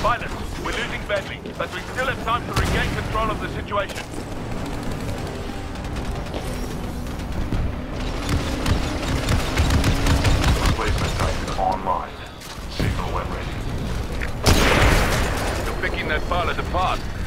Pilot, we're losing Bentley, but we still have time to regain control of the situation. Replacement Titan online. Signal when ready. You're picking that pilot apart.